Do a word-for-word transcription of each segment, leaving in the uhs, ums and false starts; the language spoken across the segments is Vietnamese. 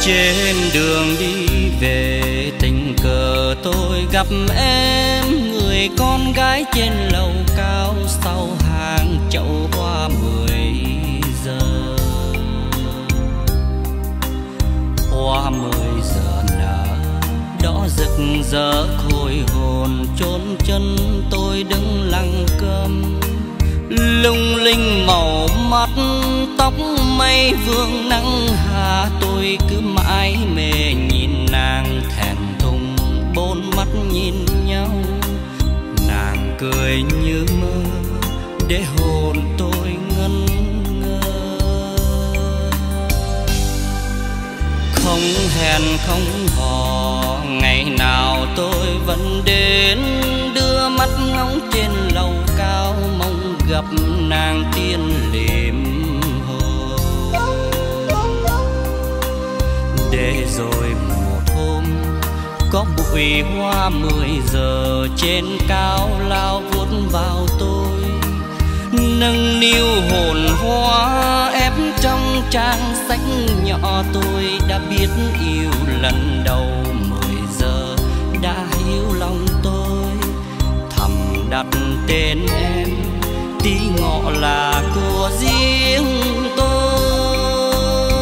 Trên đường đi về tình cờ tôi gặp em, người con gái trên lầu cao sau hàng chậu hoa mười giờ. Hoa mười giờ nở đỏ rực rỡ khôi hồn, chốn chân tôi đứng lặng câm. Lung linh màu mắt tóc mây vương nắng hạ, tôi cứ mãi mê nhìn nàng thẹn thùng bốn mắt nhìn nhau. Nàng cười như mơ để hồn tôi ngẩn ngơ. Không hẹn không hò ngày nào tôi vẫn đến, đưa mắt ngóng trên lầu cao mong gặp nàng tiên liệm hồ. Để rồi một hôm có bụi hoa mười giờ trên cao lao vút vào tôi, nâng niu hồn hoa ép trong trang sách nhỏ. Tôi đã biết yêu lần đầu mười giờ đã hiểu lòng tôi, thầm đặt tên em tí ngọ là của riêng tôi.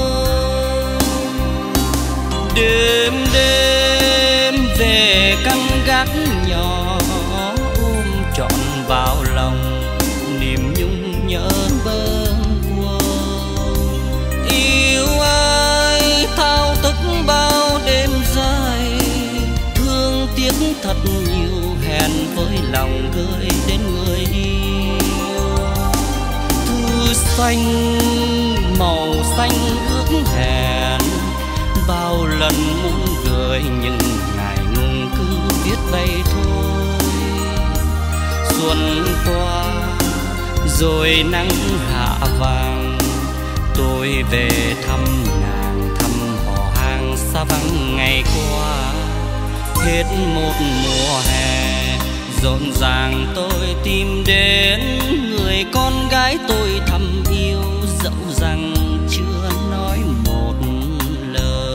Đêm đêm về căn gác nhỏ ôm trọn vào lòng niềm nhung nhớ bâng khuâng. Yêu ai thao thức bao đêm dài, thương tiếc thật nhiều hẹn với lòng gửi đến người yêu. Thư xanh màu xanh ước hẹn, bao lần muốn gửi nhưng ngại ngùng cứ viết bay thôi. Xuân qua rồi nắng hạ vàng, tôi về thăm nàng thăm họ hàng xa vắng ngày qua. Hết một mùa hè rộn ràng tôi tìm đến, người con gái tôi thầm yêu dẫu rằng chưa nói một lời.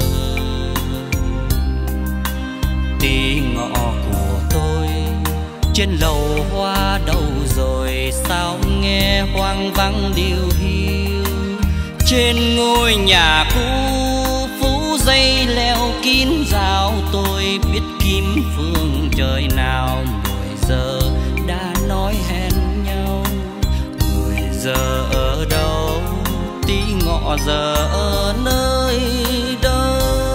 Tí ngọ của tôi trên lầu hoa đâu rồi, sao nghe hoang vắng điều hiu. Trên ngôi nhà cũ phủ dây leo kín rào, tôi biết kim phương trời nào mười giờ đã nói hẹn nhau. Mười giờ ở đâu, tí ngọ giờ ở nơi đâu.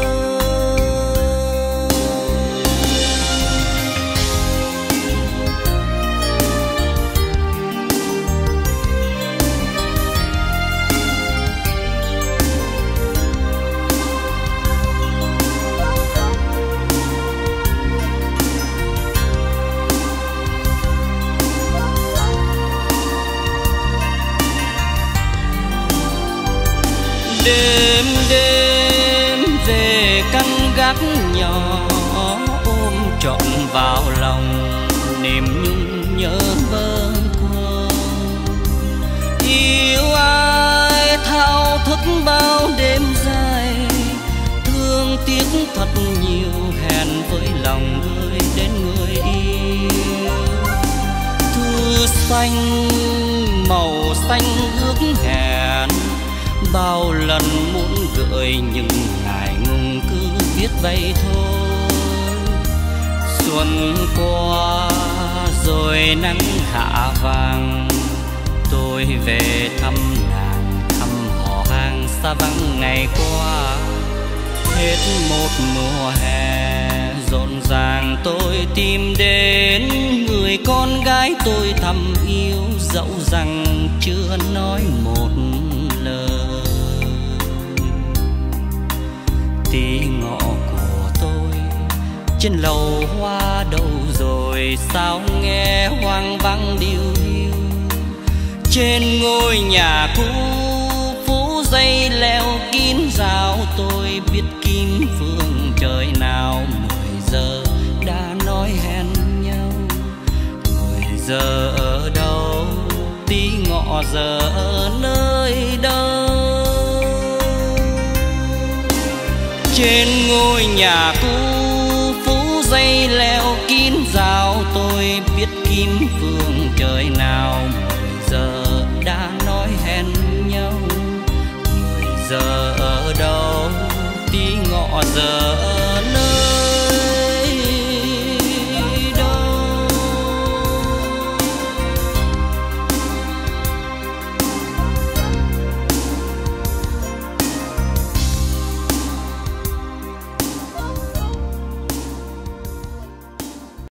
Đêm đêm về căn gác nhỏ ôm trọn vào lòng niềm nhung nhớ bâng khuâng. Yêu ai thao thức bao đêm dài, thương tiếc thật nhiều hẹn với lòng gửi đến người yêu. Thư xanh màu xanh ước hẹn, bao lần muốn gửi nhưng ngại ngùng cứ viết vậy thôi. Xuân qua rồi nắng hạ vàng, tôi về thăm nàng thăm họ hàng xa vắng ngày qua. Hết một mùa hè rộn ràng tôi tìm đến, người con gái tôi thầm yêu dẫu rằng chưa nói một lời. Tí ngọ của tôi trên lầu hoa đâu rồi, sao nghe hoang vắng điều hiu. Trên ngôi nhà cũ phủ dây leo kín rào, tôi biết kim phương trời nào mười giờ đã nói hẹn nhau. Mười giờ ở đâu, tí ngọ giờ ở nơi đâu. trên ngôi nhà cũ phủ dây leo kín rào, tôi biết kim phương trời nào mười giờ đã nói hẹn nhau. Mười giờ ở đâu tí ngọ giờ